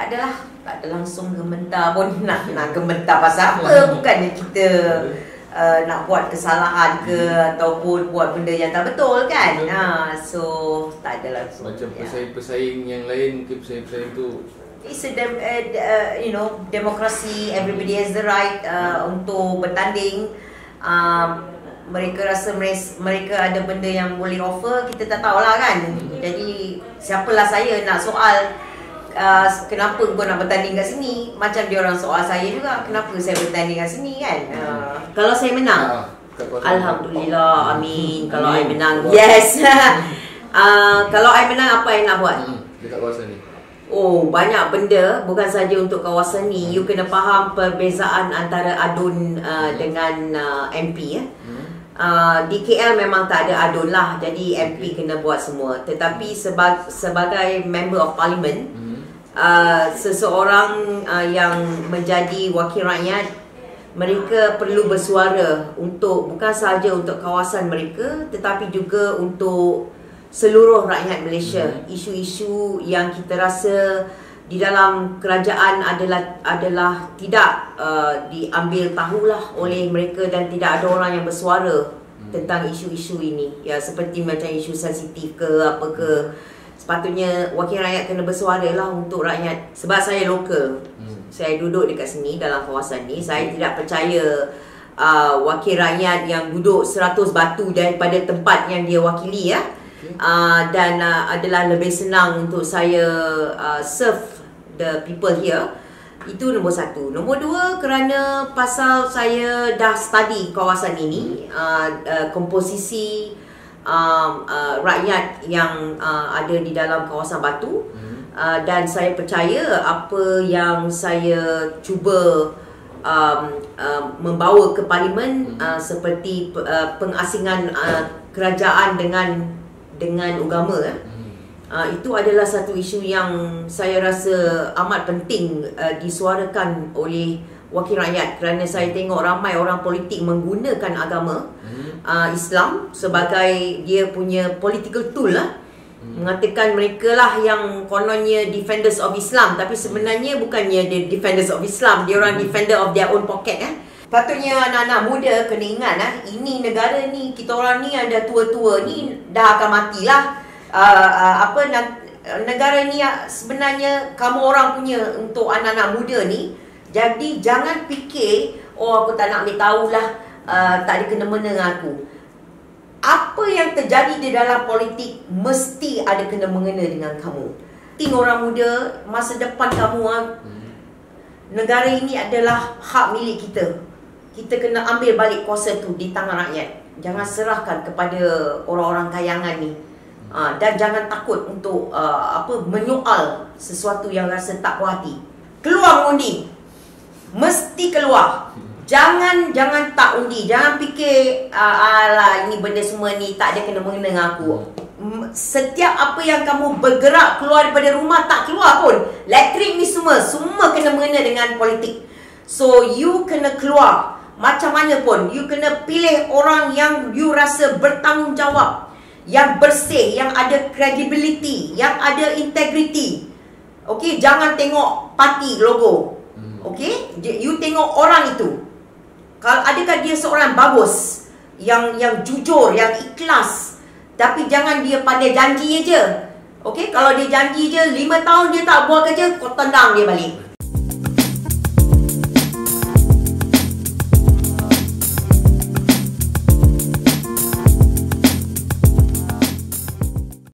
tak ada langsung gementar pun nak gementar pasal apa. Bukannya kita nak buat kesalahan ke ataupun buat benda yang tak betul kan. So tak ada langsung. Macam pesaing-pesaing yang lain, mungkin pesaing-pesaing tu it's a demokrasi, everybody has the right untuk bertanding. Mereka rasa mereka ada benda yang boleh offer, kita tak tahulah kan. Jadi siapalah saya nak soal kenapa kau nak bertanding kat sini. Macam dia orang soal saya juga, kenapa saya bertanding kat sini kan. Kalau saya menang, alhamdulillah, amin. Kalau I menang, yes. Kalau I menang, apa I nak buat? Dekat kawasan ni. Oh, banyak benda, bukan saja untuk kawasan ni. You kena faham perbezaan antara adun dengan MP ya. Di KL memang tak ada adun lah, jadi MP kena buat semua. Tetapi sebagai member of parliament, seseorang yang menjadi wakil rakyat, mereka perlu bersuara untuk bukan sahaja untuk kawasan mereka, tetapi juga untuk seluruh rakyat Malaysia. Isu-isu yang kita rasa di dalam kerajaan adalah tidak diambil tahulah oleh mereka dan tidak ada orang yang bersuara tentang isu-isu ini. Ya, seperti macam isu sensitif ke apa ke. Sepatutnya wakil rakyat kena bersuara lah untuk rakyat. Sebab saya lokal, saya duduk dekat sini dalam kawasan ni. Saya tidak percaya wakil rakyat yang duduk 100 batu daripada tempat yang dia wakili ya. Dan adalah lebih senang untuk saya serve the people here. Itu nombor satu. Nombor dua, kerana pasal saya dah study kawasan ini, komposisi rakyat yang ada di dalam kawasan Batu, dan saya percaya apa yang saya cuba membawa ke parlimen, seperti pengasingan kerajaan dengan agama, itu adalah satu isu yang saya rasa amat penting disuarakan oleh wakil rakyat, kerana saya tengok ramai orang politik menggunakan agama Islam sebagai dia punya political tool lah. Mengatakan mereka lah yang kononnya defenders of Islam, tapi sebenarnya bukannya dia defenders of Islam, dia orang defender of their own pocket Patutnya anak-anak muda kena ingat ini negara ni, kita orang ni ada tua-tua ni dah akan matilah. Negara ni sebenarnya kamu orang punya untuk anak-anak muda ni. Jadi jangan fikir, oh aku tak nak ambil tahulah, tak ada kena-mena dengan aku. Apa yang terjadi di dalam politik mesti ada kena-mengena dengan kamu. Tinggal orang muda, masa depan kamu, negara ini adalah hak milik kita. Kita kena ambil balik kuasa tu di tangan rakyat. Jangan serahkan kepada orang-orang kayangan ni. Dan jangan takut untuk menyoal sesuatu yang rasa tak puas hati. Keluar undi. Mesti keluar. Jangan tak undi. Jangan fikir alah ini benda semua ni tak ada kena-mengena dengan aku. Setiap apa yang kamu bergerak keluar daripada rumah, tak keluar pun, elektrik ni semua kena-mengena dengan politik. So you kena keluar. Macam mana pun, you kena pilih orang yang you rasa bertanggungjawab, yang bersih, yang ada credibility, yang ada integrity. Okay, jangan tengok parti logo. Okay, you tengok orang itu. Kalau adakah dia seorang bagus, yang jujur, yang ikhlas, tapi jangan dia pandai janji je. Okay, kalau dia janji je 5 tahun dia tak buat kerja, kau tendang dia balik.